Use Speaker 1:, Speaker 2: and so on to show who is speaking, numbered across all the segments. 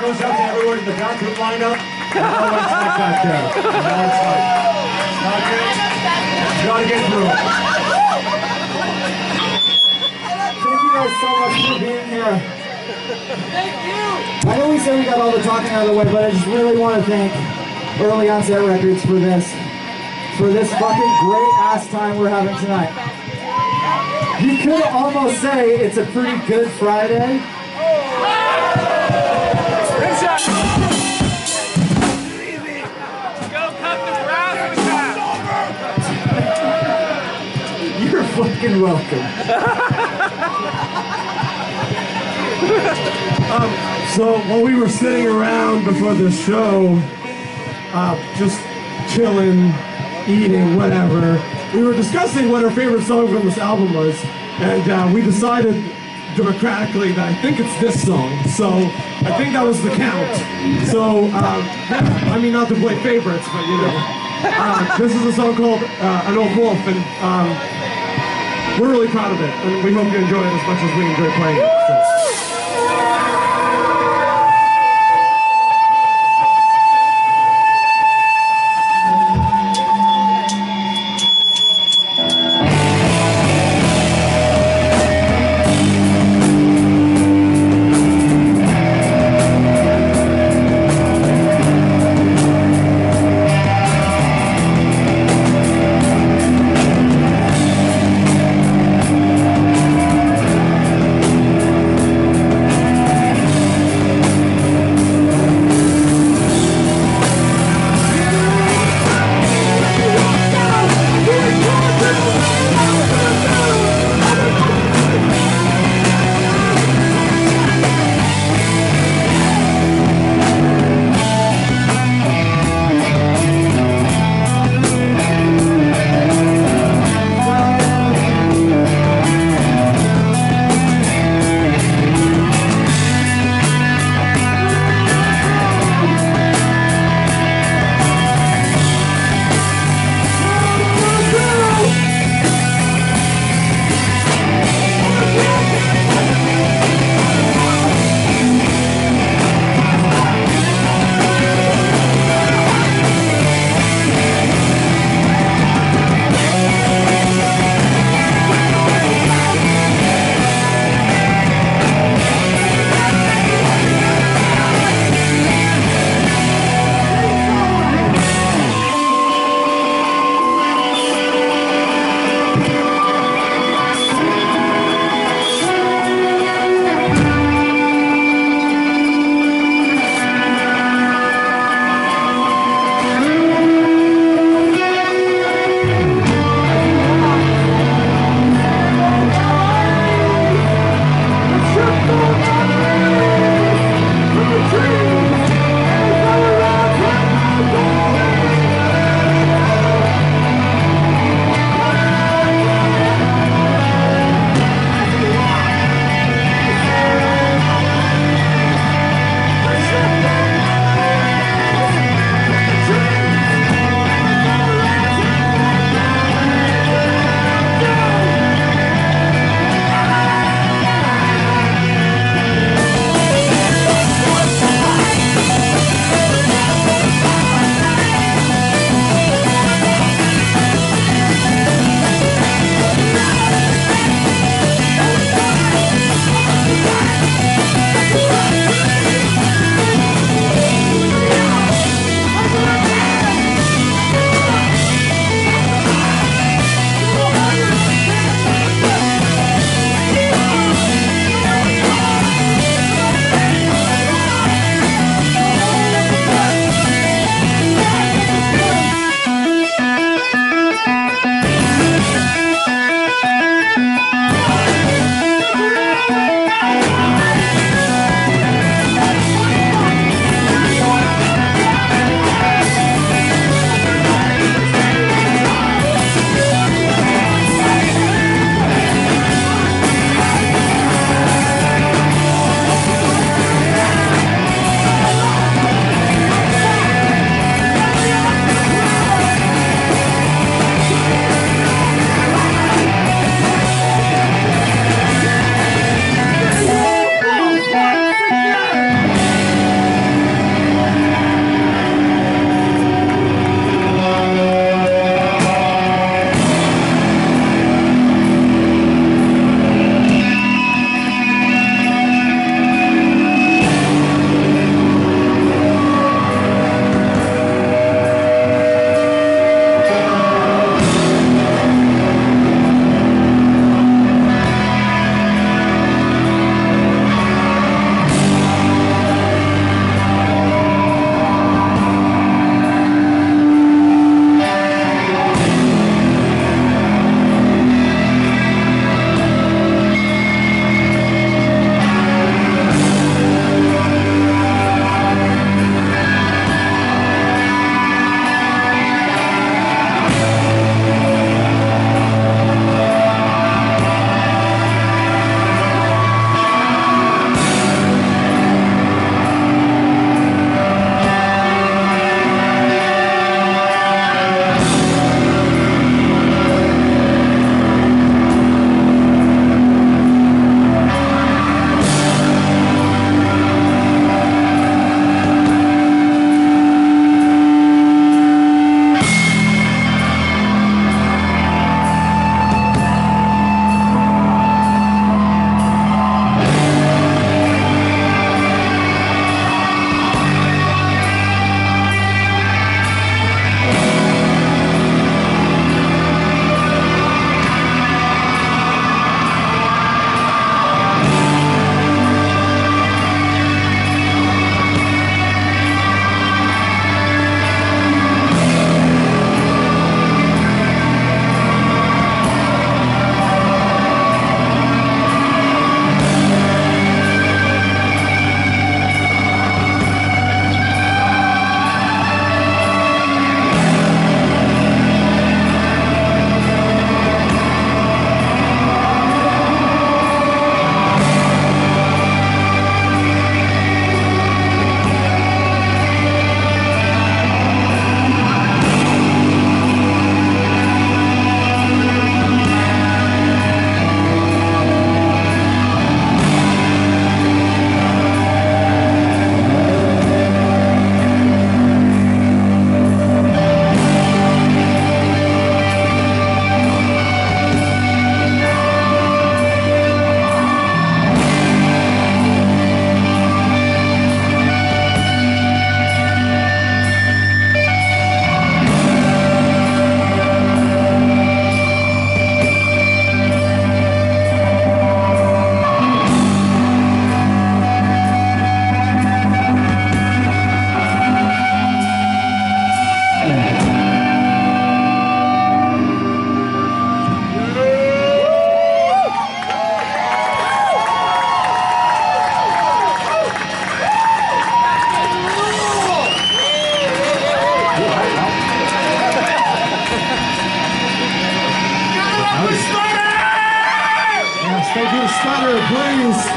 Speaker 1: goes out to everyone in the bathroom lineup. And always like back there. You know, it's like, okay? You gotta get through it.
Speaker 2: Thank you guys so much for being here.
Speaker 3: Thank you!
Speaker 2: I know we said we got all the talking out of the way, but I just really want to thank Early Onset Records for this fucking great ass time we're having tonight. You could almost say it's a pretty good Friday. You're fucking welcome.
Speaker 1: So while we were sitting around before the show, just chilling, eating, whatever, we were discussing what our favorite song from this album was, and we decided democratically that I think it's this song. So I think that was the count. So yeah, I mean, not to play favorites, but you know, this is a song called An Old Wolf, and we're really proud of it, and we hope you enjoy it as much as we enjoy playing it. So.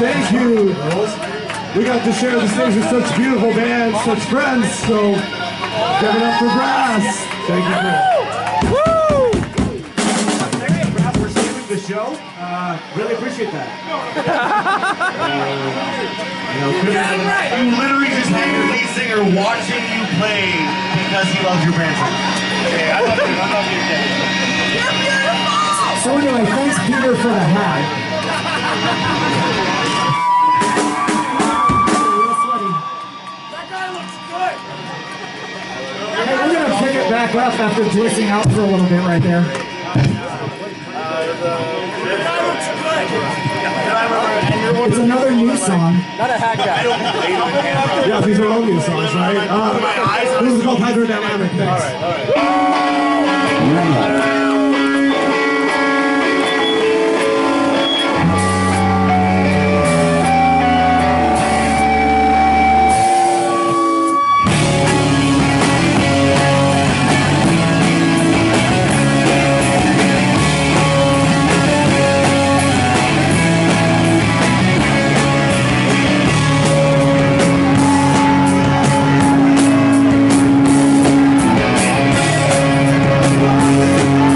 Speaker 1: Thank you. We got to share the stage with such beautiful bands, such friends, so give it up for Brass. Thank you, Brass. Thank you, Brass, for saving the show. Really appreciate that.
Speaker 4: You literally just had your lead singer watching you play because he loves your band. Okay, I love you, Dave.
Speaker 3: You're beautiful!
Speaker 2: So anyway, thanks Peter for the hat.
Speaker 3: That guy looks good!
Speaker 2: Hey, we're gonna pick it back up after blitzing out for a little bit right there.
Speaker 3: That guy looks good!
Speaker 2: It's another new song.
Speaker 3: Not a hack guy.
Speaker 1: Yeah, these are all new songs, right? This is called Hydrodynamic. Thanks.
Speaker 4: All right.
Speaker 3: Thank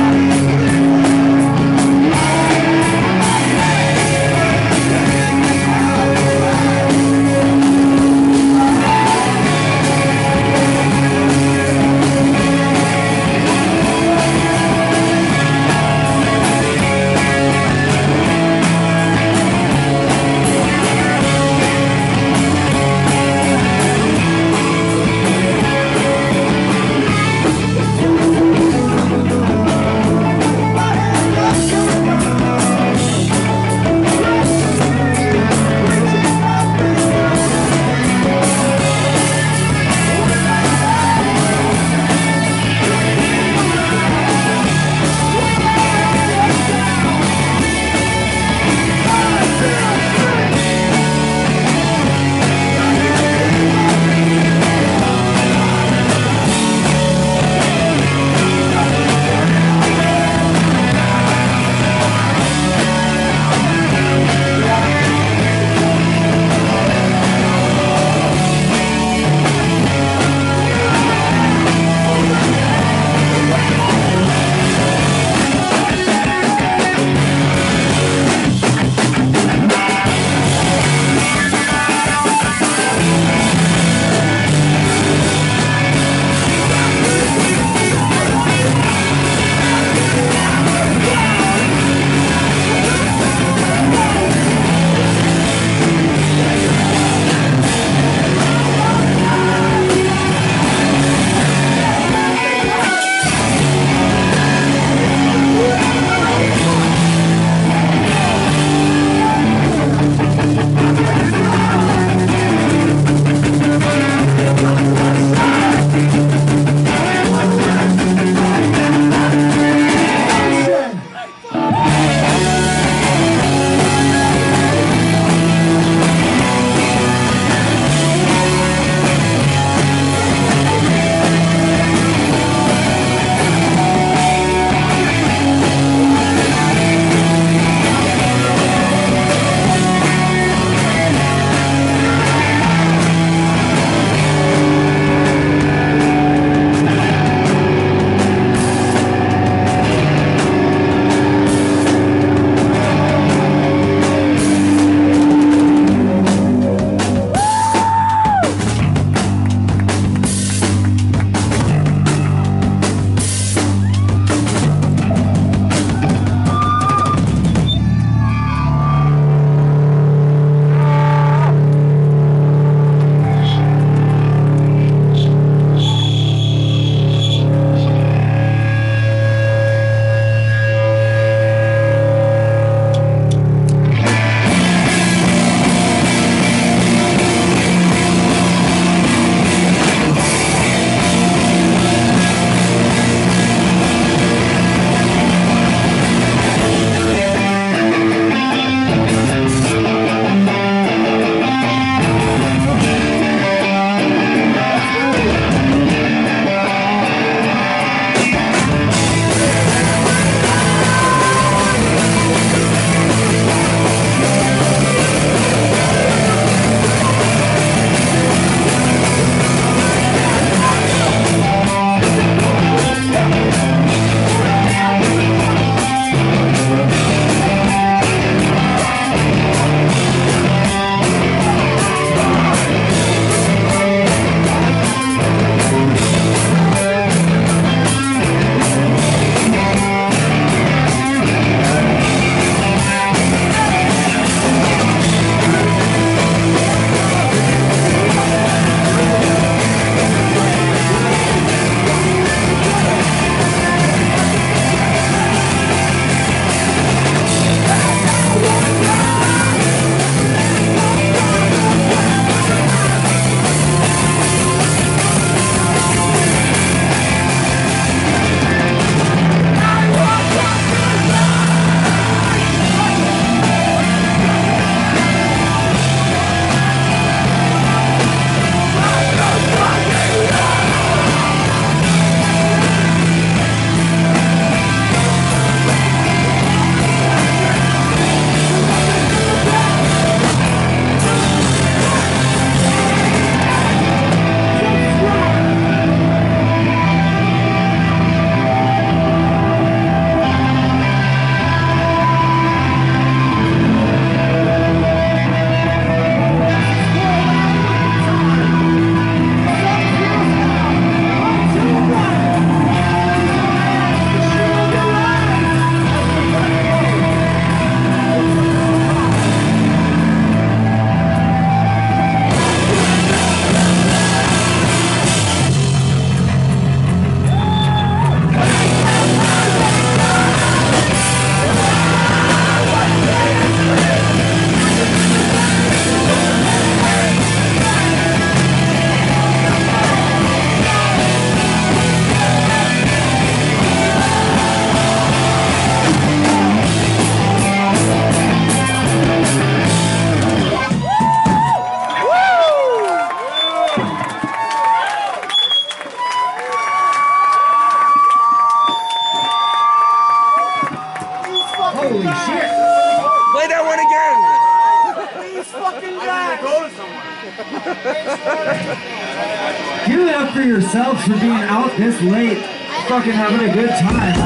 Speaker 2: Give it up for yourselves for being out this late, fucking having a good time.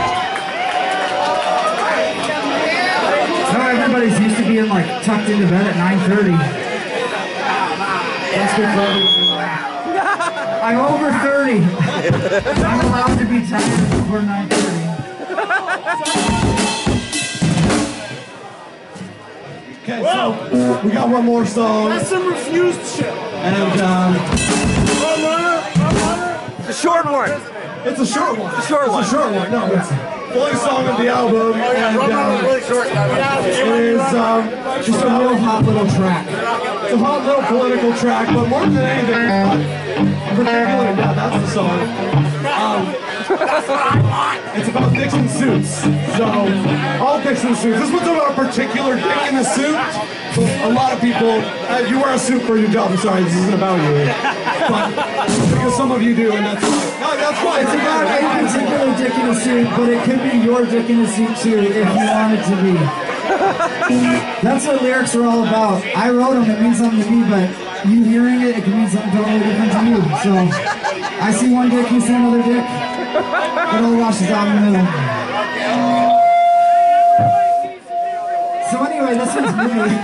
Speaker 2: Now everybody's used to being like tucked into bed at 9:30. That's good for everyone. I'm over 30. I'm allowed to be tired before 9:30.
Speaker 1: Okay, so we got one more song.
Speaker 3: That's some refused shit.
Speaker 1: And
Speaker 3: The short one.
Speaker 1: it's a short one.
Speaker 3: It's a short one.
Speaker 1: It's a short one. No, it's the only song of the album. And
Speaker 3: Really short.
Speaker 1: it is just a real hot little track. It's a hot little political track, but more than anything, particularly, yeah, that's the song. It's about dicks in suits. So, all dicks in suits. This one's about a particular dick in a suit. So a lot of people, you wear a suit for your job. I'm sorry, this isn't about you. But because some of you do, and that's fine. No, that's fine.
Speaker 2: It's about a particular dick in a suit, but it could be your dick in a suit too, if you want it to be. That's what lyrics are all about. I wrote them, it means something to me, but you hearing it, it can mean something totally different to you. So, I see one dick, you see another dick. It all washes out in the middle. So anyway, this one's me.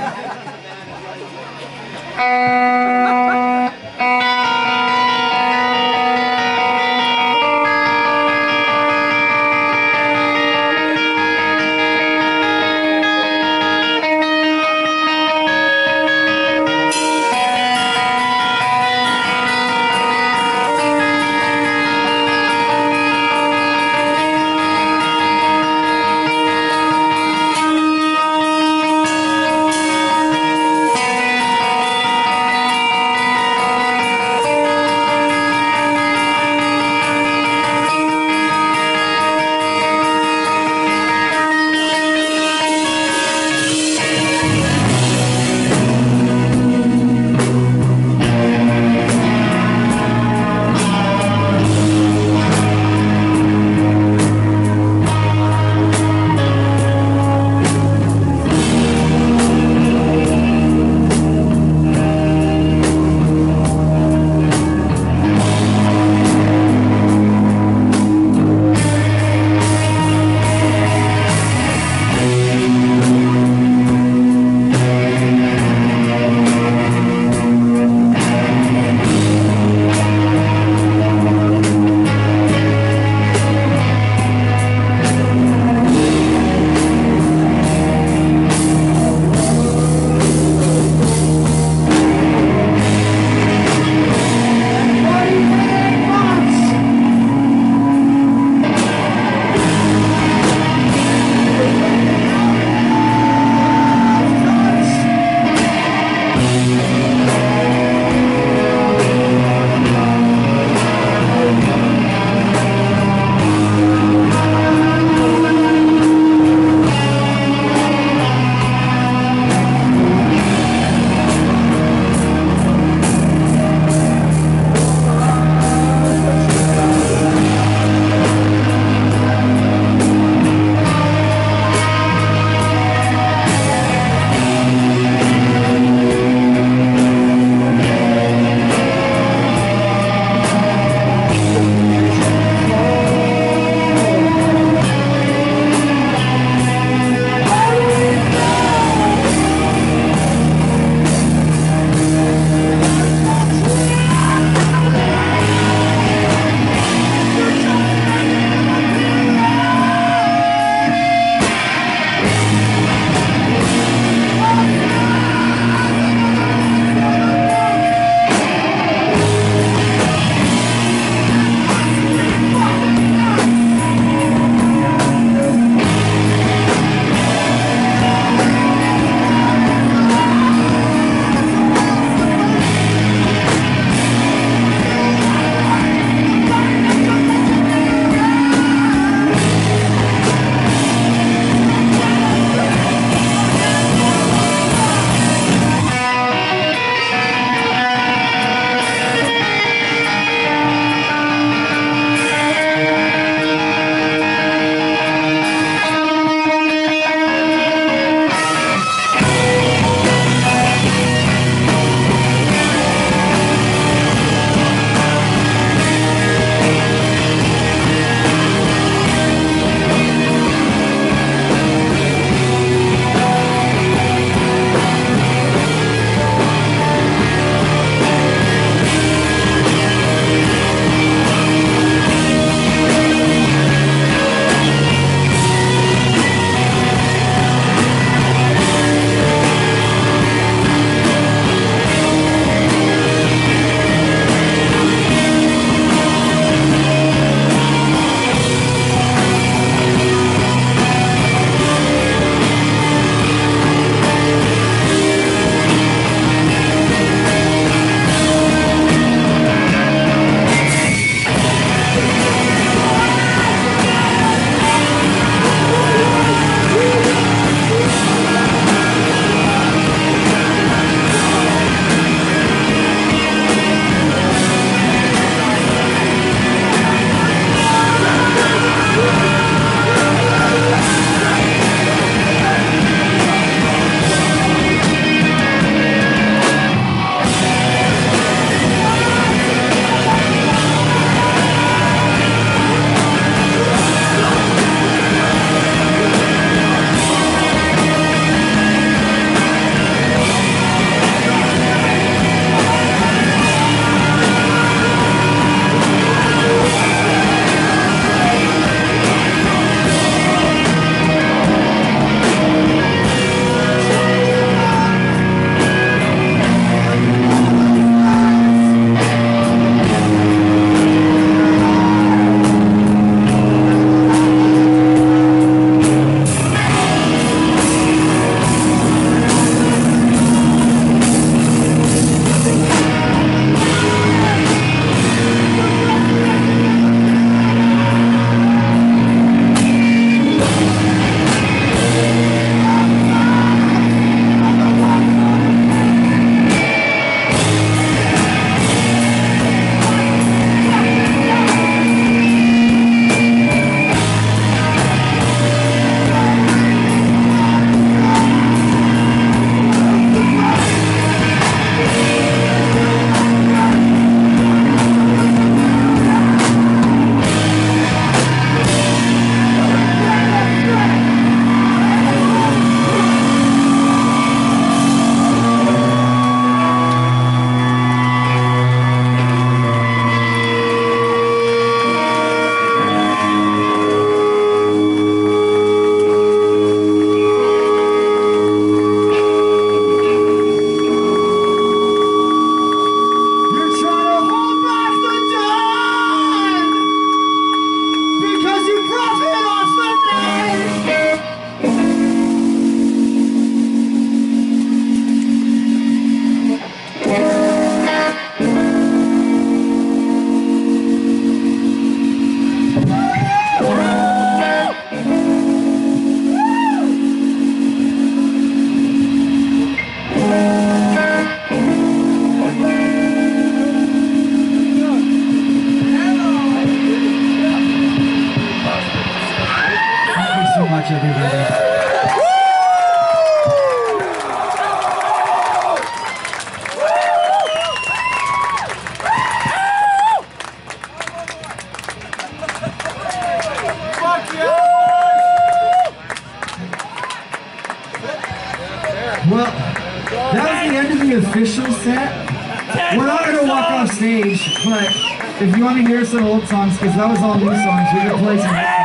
Speaker 2: official set. We're not gonna walk off stage, but if you want to hear some old songs, because that was all new songs, we can play some old songs.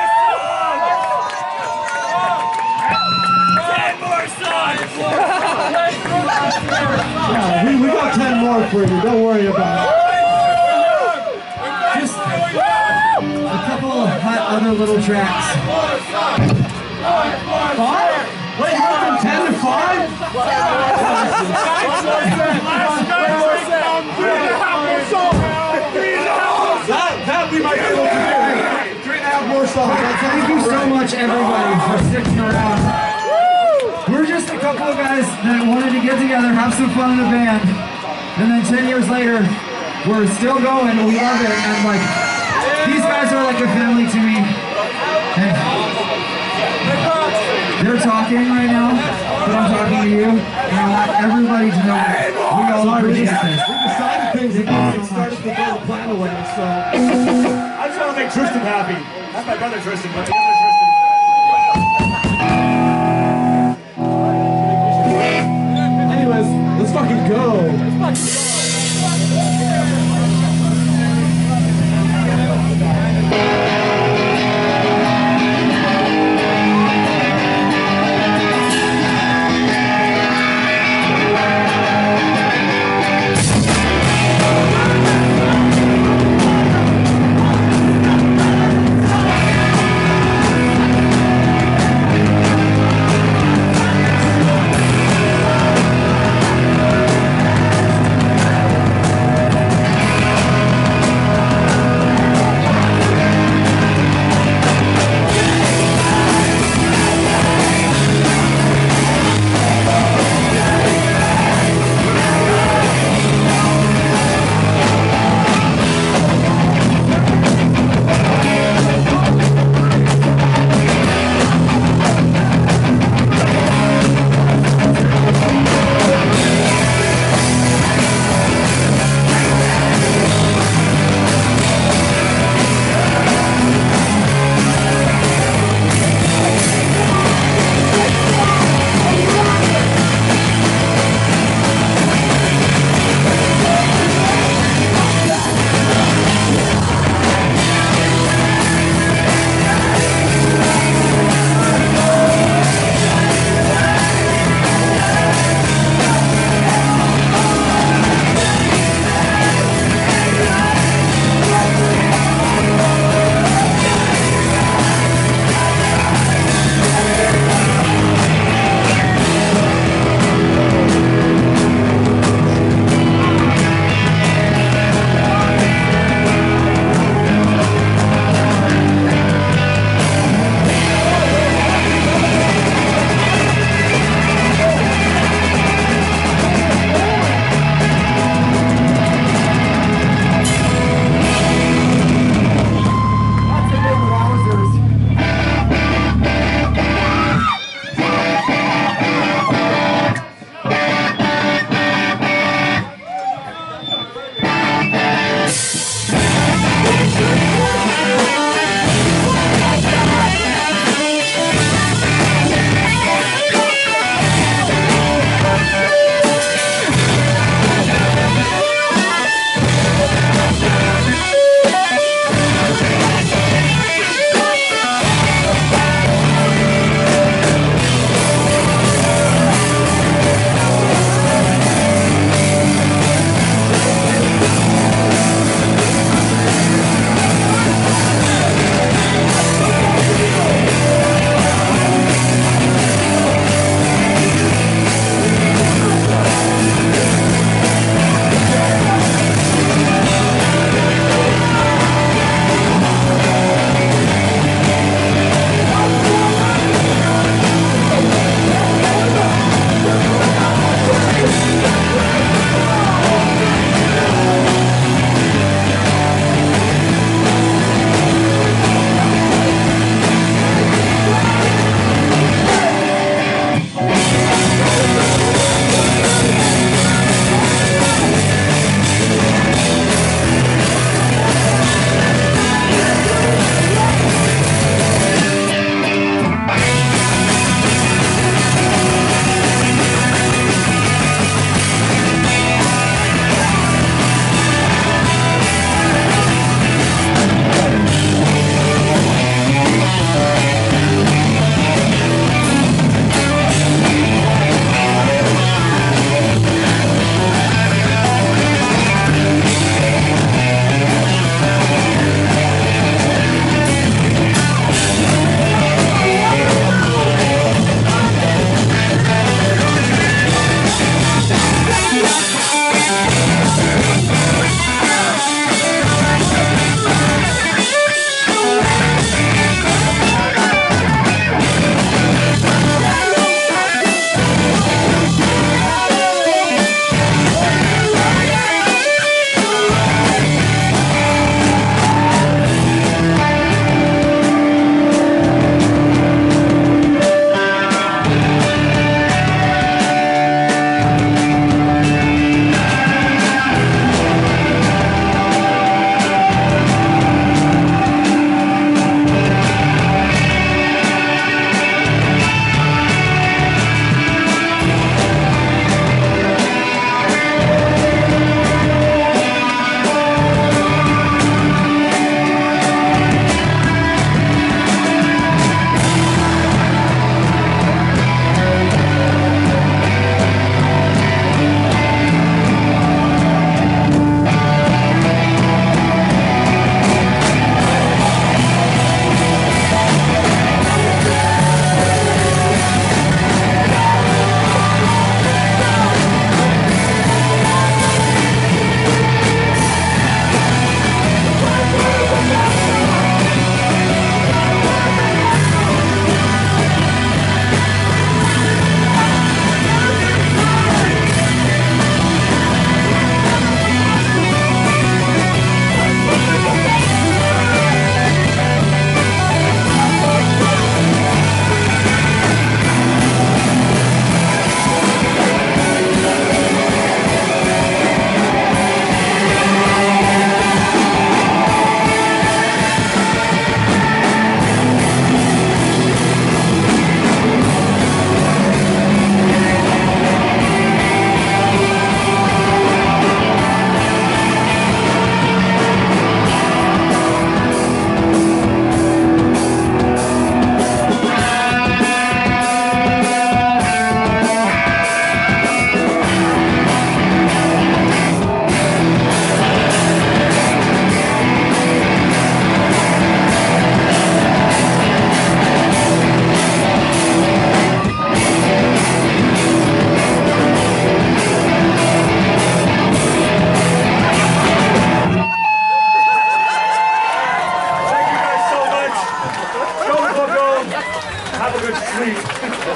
Speaker 3: 10 more songs!
Speaker 1: Yeah, we got 10 more for you. Don't worry about it.
Speaker 2: Just a couple of hot other little tracks.
Speaker 1: 5? Wait, you went from 10 to 5? That we might be able to do. 3.5 more songs.
Speaker 2: Thank you so much, everybody, for sticking around. We're just a couple of guys that wanted to get together, have some fun in a band, and then 10 years later, we're still going, we love it, and like, these guys are like a family to me. And they're talking right now, but I'm talking to you, and I want everybody to know that we all appreciate this.
Speaker 1: We decided things and started to go the plan away, so.
Speaker 4: I just want to make Tristan happy. That's my brother Tristan, but the other Tristan.
Speaker 1: Anyways, let's fucking go.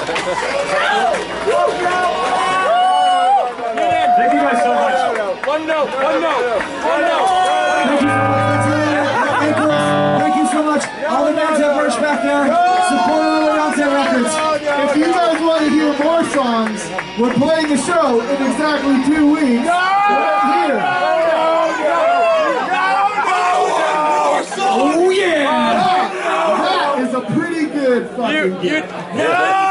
Speaker 4: Thank you guys so much.
Speaker 3: One note.
Speaker 2: Thank you so much. That's really Anchoress. Thank you so much. All the bands have merch back there. Support Early Onset Records.
Speaker 5: If you guys want to hear more songs, we're playing the show in exactly 2 weeks. Right here.
Speaker 1: Oh yeah!
Speaker 5: That is a pretty good fucking game.
Speaker 3: No!